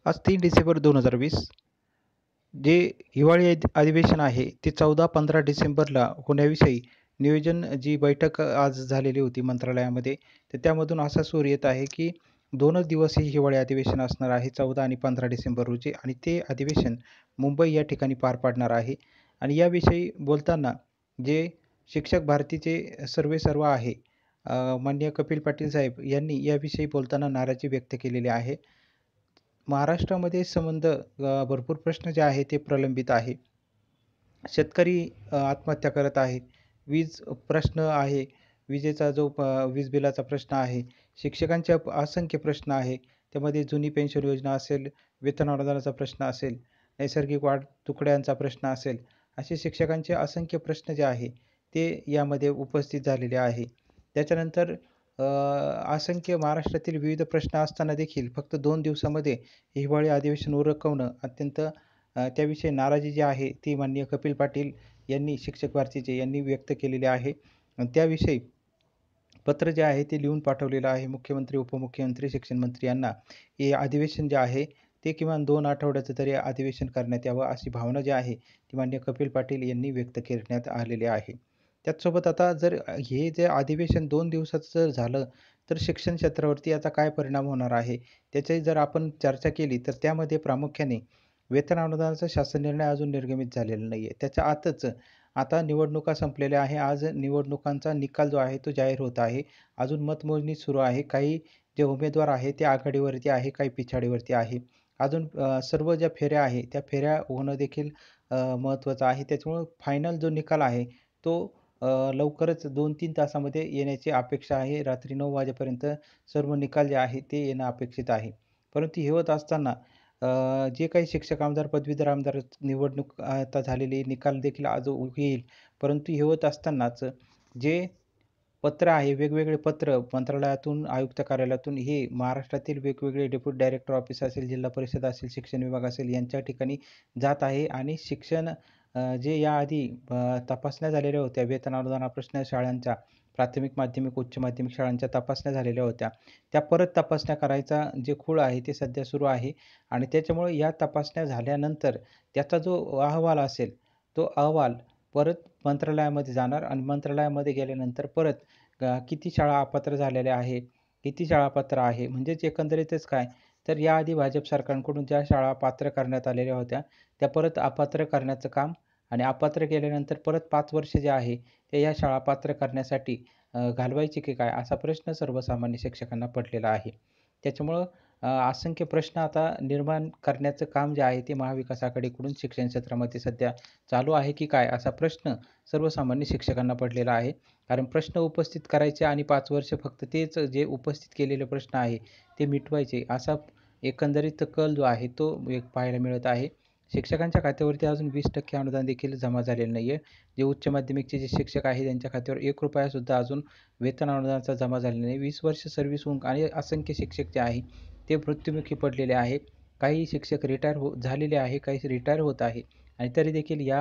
आज 3 डिसेंबर 2020 जे हिवाळी अधिवेशन आहे ते 14-15 डिसेंबरला होण्याविषयी नियोजन जी बैठक आज झालेली होती मंत्रालयामध्ये, तर त्यामधून असा सूर येत आहे, की 2च दिवस हे हिवाळी अधिवेशन असणार आहे 14 आणि 15 डिसेंबर रोजी आणि ते अधिवेशन मुंबई या ठिकाणी पार पाडणार आहे. आणि याविषयी बोलताना जे शिक्षक भारतीचे सर्वेसर्वा आहे माननीय कपिल पाटील साहेब यांनी याविषयी बोलताना नाराजी व्यक्त केलेली आहे. महाराष्ट्रामध्ये भरपूर प्रश्न जे आहे ते प्रलंबित आहे. शेतकरी आत्महत्या करत आहेत. वीज प्रश्न आहे. विजेचा जो वीज बिलाचा प्रश्न आहे. शिक्षकांचे असंख्य प्रश्न आहे. त्यामध्ये जुनी पेन्शन योजना असेल, वेतन अनुदानाचा प्रश्न असेल, नैसर्गिक वाढ तुकड्यांचा प्रश्न असेल, असे शिक्षकांचे असंख्य प्रश्न जे आहे ते यामध्ये उपस्थित झालेले आहे. त्याच्यानंतर असंख्य महाराष्ट्रातील विविध प्रश्न असताना देखील फक्त 2 दिवसामध्ये हिवाळी अधिवेशन उरकवणं अत्यंत त्याविषयी नाराजी जी आहे ती माननीय कपिल पाटील यांनी शिक्षक भारतीचे यांनी व्यक्त केलेली आहे. आणि त्याविषयी पत्र जे आहे ते लिहून पाठवलेलं आहे मुख्यमंत्री, उपमुख्यमंत्री, शिक्षण मंत्री यांना. हे अधिवेशन जे आहे ते किमान 2 आठवड्याचं तरी अधिवेशन करण्यात यावं अशी भावना जी आहे ती माननीय कपिल पाटील यांनी व्यक्त करण्यात आलेली आहे. त्याचसोबत आता जर हे जे अधिवेशन 2 दिवसाचं जर झालं, तर शिक्षण क्षेत्रावरती याचा काय परिणाम होणार आहे? त्याची जर आपण चर्चा केली, तर त्यामध्ये प्रामुख्याने वेतन अनुदानाचा शासन निर्णय अजून निर्गमित झालेला नाहीये. त्याच्या आतच आता निवडणुका संपलेल्या आहे. आज निवडणुकांचा निकाल जो आहे तो जाहीर होत आहे. अजून मतमोजणी सुरू आहे. काही जे उमेदवार आहेत ते आघाडीवरती आहे, काही पिछाडीवरती आहे. अजून सर्व ज्या फेऱ्या आहे, त्या फेऱ्या होणं देखील महत्त्वाचं आहे. त्याच्यामुळं फायनल जो निकाल आहे तो लवकरच 2-3 तासामध्ये येण्याची अपेक्षा आहे. रात्री 9 वाजेपर्यंत सर्व निकाल जे आहे ते येणं अपेक्षित आहे. परंतु हे होत असताना जे काही शिक्षक आमदार, पदवीधर आमदार निवडणूक आता झालेली निकाल देखील आज येईल. परंतु हे होत असतानाच जे पत्र आहे, वेगवेगळे पत्र मंत्रालयातून, आयुक्त कार्यालयातून हे महाराष्ट्रातील वेगवेगळे डेप्युटी डायरेक्टर ऑफिस असेल, जिल्हा परिषद असेल, शिक्षण विभाग असेल यांच्या ठिकाणी जात आहे आणि शिक्षण जे याआधी तपासण्या झालेल्या होत्या, वेतन अनुदान प्रश्न शाळांच्या, प्राथमिक, माध्यमिक, उच्च माध्यमिक शाळांच्या तपासण्या झालेल्या होत्या. त्या परत तपासण्या करायचा जे खूळ आहे ते सध्या सुरू आहे आणि त्याच्यामुळे या तपासण्या झाल्यानंतर त्याचा जो अहवाल असेल, तो अहवाल परत मंत्रालयामध्ये जाणार आणि मंत्रालयामध्ये गेल्यानंतर परत किती शाळा अपात्र झालेल्या आहे, किती शाळा पात्र आहे. म्हणजेच एकंदरीतच काय, तर याआधी भाजप सरकारकडून ज्या शाळा पात्र करण्यात आलेल्या होत्या, त्या परत अपात्र करण्याचं काम आणि अपात्र केल्यानंतर परत 5 वर्ष जे आहे, ते या शाळा पात्र करण्यासाठी घालवायची की काय, असा प्रश्न सर्वसामान्य शिक्षकांना पडलेला आहे. त्याच्यामुळं असंख्य प्रश्न आता निर्माण करण्याचं काम जे आहे, ते महाविकास आघाडीकडून शिक्षण क्षेत्रामध्ये सध्या चालू आहे की काय, असा प्रश्न सर्वसामान्य शिक्षकांना पडलेला आहे. कारण प्रश्न उपस्थित करायचे आणि 5 वर्ष फक्त तेच जे उपस्थित केलेले प्रश्न आहे, ते मिटवायचे असा एकंदरीत कल जो आहे, तो एक पाहायला मिळत आहे. शिक्षकांच्या खात्यावरती अजून 20% अनुदान देखील जमा झालेलं नाही आहे. जे उच्च माध्यमिकचे जे शिक्षक आहे, त्यांच्या खात्यावर ₹1 अजून वेतन अनुदानाचा जमा झालेला नाही. 20 वर्ष सर्व्हिस होऊन आणि असंख्य शिक्षक जे आहे, ते मृत्युमुखी पडलेले आहे. काही शिक्षक रिटायर झालेले आहे, काही रिटायर होत आहे आणि तरी देखील या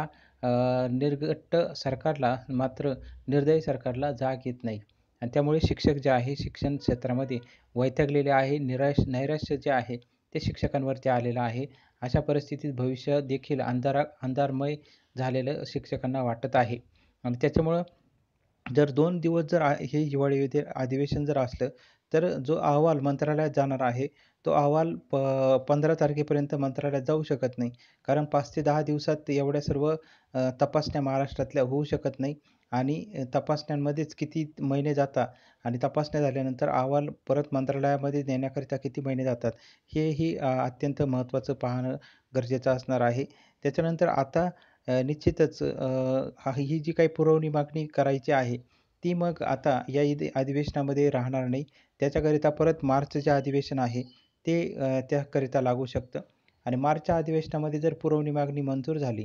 निर्घट्ट सरकारला मात्र निर्दयी सरकारला जाग येत नाही आणि त्यामुळे शिक्षक जे आहे, शिक्षण क्षेत्रामध्ये वैतागलेले आहे. नैराश्य जे आहे, ते शिक्षकांवरती आलेलं आहे. अशा परिस्थितीत भविष्य देखील अंधारमय झालेलं शिक्षकांना वाटत आहे आणि त्याच्यामुळं जर 2 दिवस जर हे हिवाळी अधिवेशन जर असलं, तर जो अहवाल मंत्रालयात जाणार आहे, तो अहवाल 15 तारखेपर्यंत मंत्रालयात जाऊ शकत नाही. कारण 5 ते 10 दिवसात एवढ्या सर्व तपासण्या महाराष्ट्रातल्या होऊ शकत नाही आणि तपासण्यांमध्येच किती महिने जातात आणि तपासण्या झाल्यानंतर अहवाल परत मंत्रालयामध्ये नेण्याकरिता किती महिने जातात, हेही अत्यंत महत्त्वाचं पाहणं गरजेचं असणार आहे. त्याच्यानंतर आता निश्चितच ही जी काही पुरवणी मागणी करायची आहे, ती मग आता या अधिवेशनामध्ये राहणार नाही. त्याच्याकरिता परत मार्चचे अधिवेशन आहे, ते त्याकरिता लागू शकतं आणि मार्चच्या अधिवेशनामध्ये जर पुरवणी मागणी मंजूर झाली,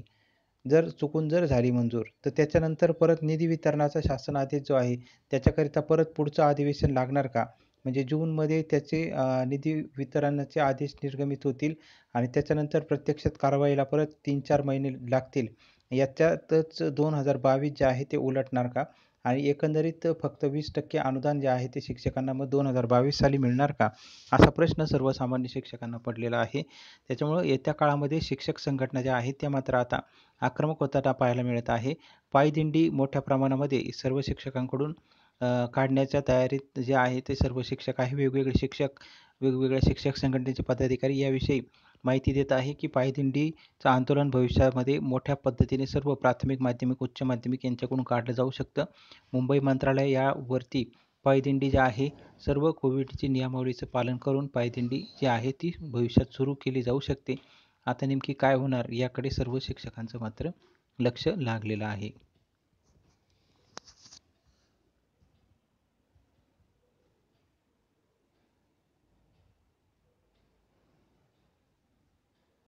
जर झाली मंजूर, तर त्याच्यानंतर परत निधी वितरणाचा शासन आदेश जो आहे, त्याच्याकरिता परत पुढचं अधिवेशन लागणार का? म्हणजे जूनमध्ये त्याचे निधी वितरणाचे आदेश निर्गमित होतील आणि त्याच्यानंतर प्रत्यक्षात कारवाईला परत 3-4 महिने लागतील. याच्यातच 2022 जे आहे ते उलटणार का? आणि एकंदरीत फक्त 20% अनुदान जे आहे ते शिक्षकांना मग 2022 साली मिळणार का? असा प्रश्न सर्वसामान्य शिक्षकांना पडलेला आहे. त्याच्यामुळं येत्या काळामध्ये शिक्षक संघटना ज्या आहेत त्या मात्र आता आक्रमक होताना पाहायला मिळत आहे. पायदिंडी मोठ्या प्रमाणामध्ये सर्व शिक्षकांकडून काढण्याच्या तयारीत जे आहे ते सर्व शिक्षक आहे. वेगवेगळ्या शिक्षक संघटनेचे पदाधिकारी याविषयी माहिती देत आहे, की पायदिंडीचं आंदोलन भविष्यामध्ये मोठ्या पद्धतीने सर्व प्राथमिक, माध्यमिक, उच्च माध्यमिक यांच्याकडून काढलं जाऊ शकतं. मुंबई मंत्रालय यावरती पायदिंडी जी आहे सर्व कोविडची नियमावलीचं पालन करून पायदिंडी जी आहे ती भविष्यात सुरू केली जाऊ शकते. आता नेमकी काय होणार याकडे सर्व शिक्षकांचं मात्र लक्ष लागलेलं आहे.